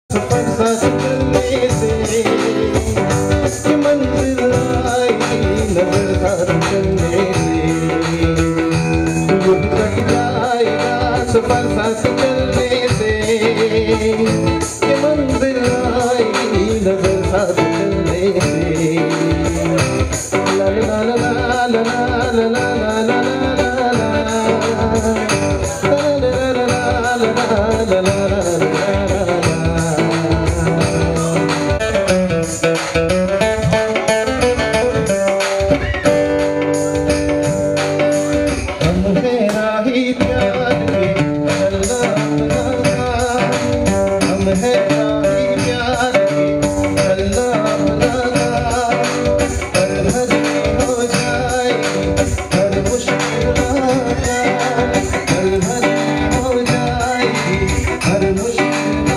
सफर साथ चलने से ये मंजिल आई नजर साथ चलने से युग कट जाएगा सफर साथ चलने से ये मंजिल आई नजर साथ चलने से ला ला ला ला ला ला ला ला राही प्यार के अल्लाह हम है राही प्यार के अल्लाह हर भरी हो जाएगी हर मुश्किल हर भरी हो जाएगी हर मुश्किल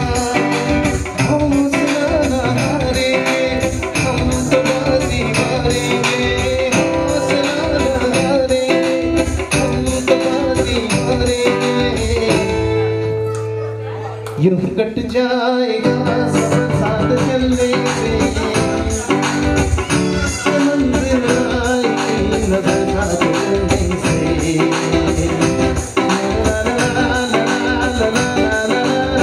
हौसला न हारेंगे हम तो बाजी मारेंगे युग कट जाएगा सफर साथ चलने से मंजिल आएगी नजर साथ चलने से ला ला ला ला ला ला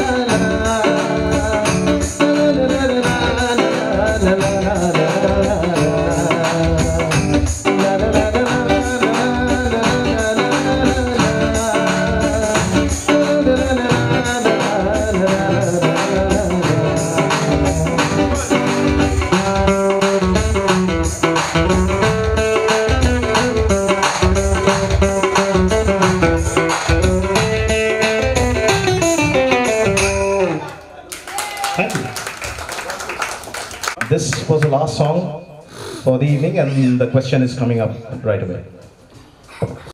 Thank you. This was the last song for the evening, and the question is coming up right away.